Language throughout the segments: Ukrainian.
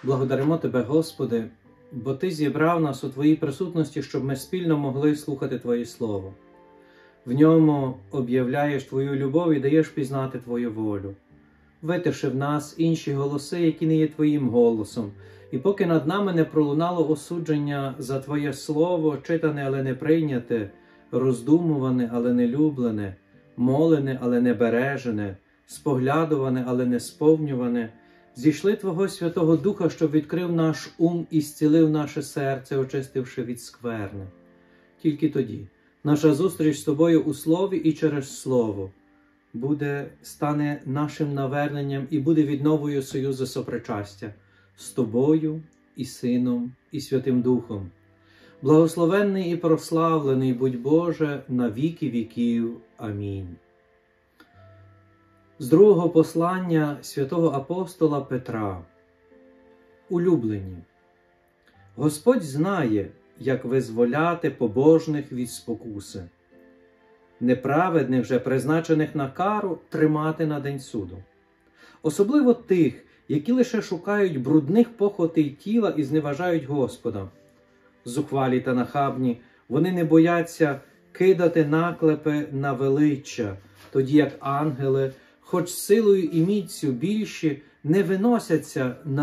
Благодаримо Тебе, Господи, бо Ти зібрав нас у Твоїй присутності, щоб ми спільно могли слухати Твоє Слово. В ньому об'являєш Твою любов і даєш пізнати Твою волю. Витиши в нас інші голоси, які не є Твоїм голосом, і поки над нами не пролунало осудження за Твоє Слово, читане, але не прийняте, роздумуване, але не люблене, молене, але не бережене, споглядуване, але не сповнюване, зійшли Твого Святого Духа, щоб відкрив наш ум і зцілив наше серце, очистивши від скверни. Тільки тоді наша зустріч з Тобою у Слові і через Слово стане нашим наверненням і буде відновою союзу сопричастя з Тобою і Сином і Святим Духом. Благословенний і прославлений будь Боже на віки віків. Амінь. З другого послання святого апостола Петра. Улюблені, Господь знає, як визволяти побожних від спокуси, неправедних же, призначених на кару, тримати на день суду. Особливо тих, які лише шукають брудних похотей тіла і зневажають Господа. Зухвалі та нахабні, вони не бояться кидати наклепи на величчя, тоді як ангели, хоч силою і міцю більші, не виносять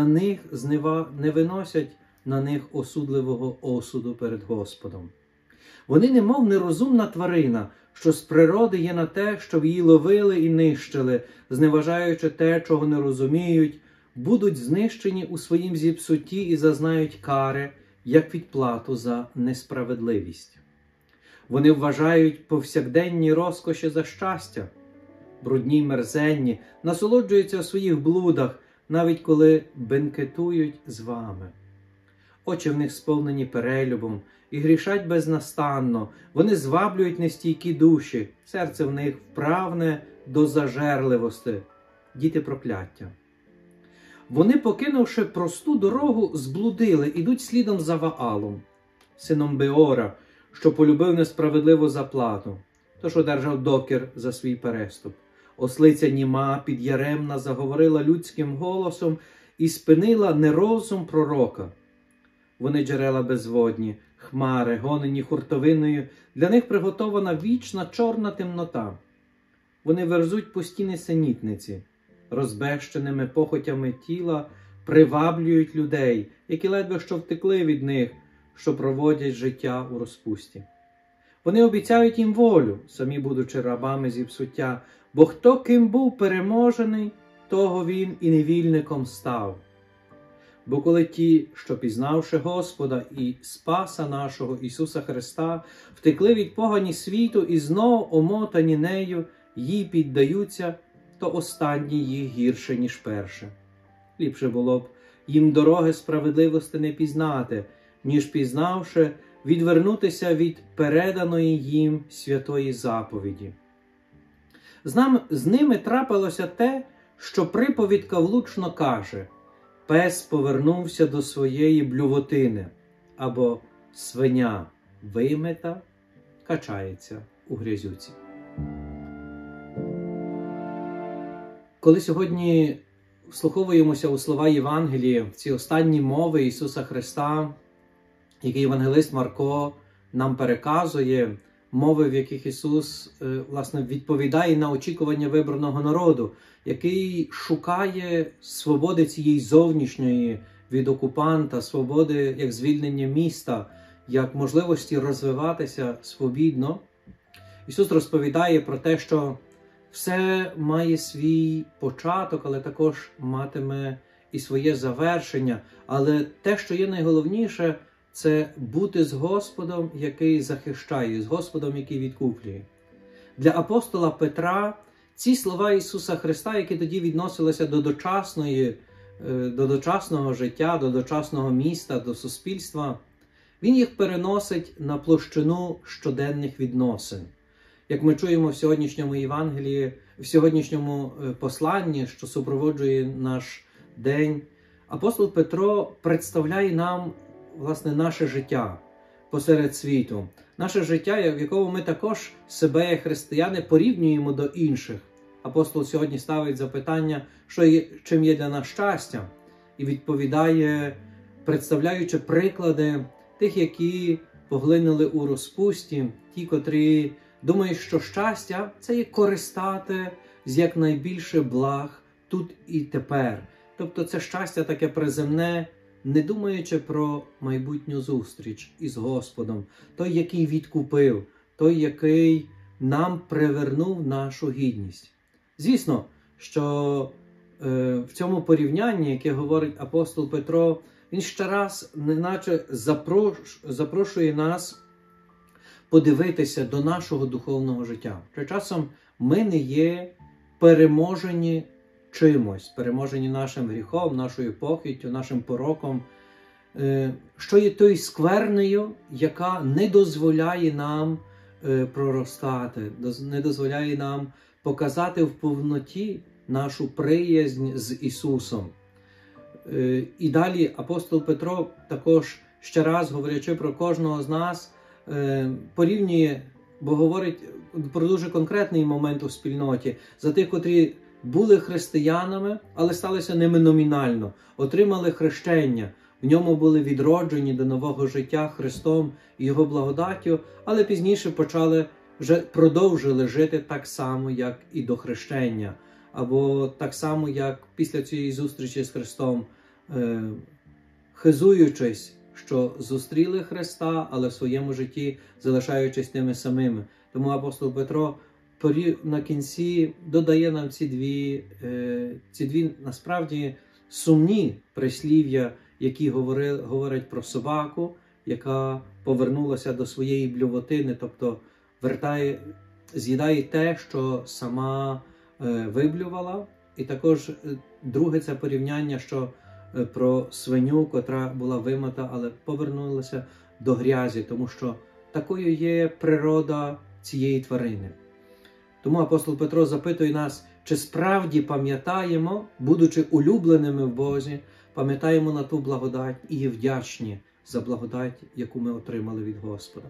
на них осудливого осуду перед Господом. Вони немов нерозумна тварина, що з природи є на те, щоб її ловили і нищили, зневажаючи те, чого не розуміють, будуть знищені у своїм зіпсутті і зазнають кари, як відплату за несправедливість. Вони вважають повсякденні розкоші за щастя, брудні й мерзенні, насолоджуються у своїх блудах, навіть коли бенкетують з вами. Очі в них сповнені перелюбом і грішать безнастанно, вони зваблюють нестійкі душі, серце в них вправне до зажерливості, діти прокляття. Вони, покинувши просту дорогу, зблудили, ідуть слідом за Ваалом, сином Беора, що полюбив несправедливу заплату, тож одержав докір за свій переступ. Ослиця німа підяремна заговорила людським голосом і спинила нерозум пророка. Вони джерела безводні, хмари, гонені хуртовиною, для них приготована вічна чорна темнота. Вони верзуть пусті несенітниці, розбещеними похотями тіла приваблюють людей, які ледве що втекли від них, що проводять життя у розпусті. Вони обіцяють їм волю, самі будучи рабами зіпсуття, бо хто ким був переможений, того він і невільником став. Бо коли ті, що пізнавши Господа і Спаса нашого Ісуса Христа, втекли від погані світу і знов омотані нею, їй піддаються, то останні їх гірше, ніж перше. Ліпше було б їм дороги справедливості не пізнати, ніж пізнавши, відвернутися від переданої їм святої заповіді. З ними трапилося те, що приповідка влучно каже: «Пес повернувся до своєї блювотини», або «свиня вимита, качається у грязюці». Коли сьогодні вслуховуємося у слова Євангелії, в ці останні мови Ісуса Христа, які євангелист Марко нам переказує, мови, в яких Ісус, відповідає на очікування вибраного народу, який шукає свободи цієї зовнішньої від окупанта, свободи як звільнення міста, як можливості розвиватися свобідно. Ісус розповідає про те, що все має свій початок, але також матиме і своє завершення. Але те, що є найголовніше, це бути з Господом, який захищає, з Господом, який відкуплює. Для апостола Петра ці слова Ісуса Христа, які тоді відносилися до дочасного життя, до дочасного міста, до суспільства, він їх переносить на площину щоденних відносин. Як ми чуємо в сьогоднішньому Євангелії, в сьогоднішньому посланні, що супроводжує наш день, апостол Петро представляє нам, наше життя посеред світу. Наше життя, в якому ми також себе, як християни, порівнюємо до інших. Апостол сьогодні ставить запитання, чим є для нас щастя. і відповідає, представляючи приклади тих, які поглинули у розпусті, ті, котрі думають, що щастя – це є користати з якнайбільше благ тут і тепер. Тобто це щастя таке приземне, не думаючи про майбутню зустріч із Господом, той, який відкупив, той, який нам привернув нашу гідність. Звісно, що в цьому порівнянні, яке говорить апостол Петро, він ще раз неначе запрошує нас подивитися до нашого духовного життя. Чи часом ми не є переможені чимось, переможені нашим гріхом, нашою похиттю, нашим пороком, що є тою сквернею, яка не дозволяє нам проростати, не дозволяє нам показати в повноті нашу приязнь з Ісусом. І далі апостол Петро також ще раз, говорячи про кожного з нас, порівнює, бо говорить про дуже конкретний момент у спільноті, за тих, котрі були християнами, але сталися ними номінально, отримали хрещення, в ньому були відроджені до нового життя Христом і Його благодаттю, але пізніше продовжили жити так само, як і до хрещення, або так само, як після цієї зустрічі з Христом, хизуючись, що зустріли Христа, але в своєму житті залишаючись тими самими. Тому апостол Петро на кінці додає нам ці дві насправді сумні прислів'я, які говорять про собаку, яка повернулася до своєї блювотини, тобто з'їдає те, що сама виблювала. І також друге це порівняння, що про свиню, котра була вимита, але повернулася до грязі, тому що такою є природа цієї тварини. Тому апостол Петро запитує нас, чи справді пам'ятаємо, будучи улюбленими в Бозі, пам'ятаємо на ту благодать і є вдячні за благодать, яку ми отримали від Господа.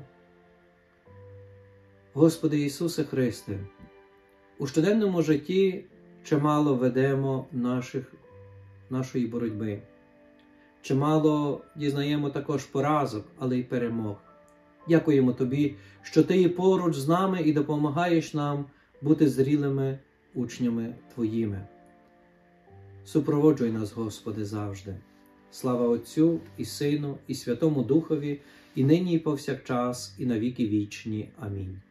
Господи Ісусе Христе, у щоденному житті чимало ведемо нашої боротьби. Чимало дізнаємо також поразок, але й перемог. Дякуємо Тобі, що Ти є поруч з нами і допомагаєш нам бути зрілими учнями Твоїми. Супроводжуй нас, Господи, завжди. Слава Отцю і Сину, і Святому Духові, і нині, і повсякчас, і на віки вічні. Амінь.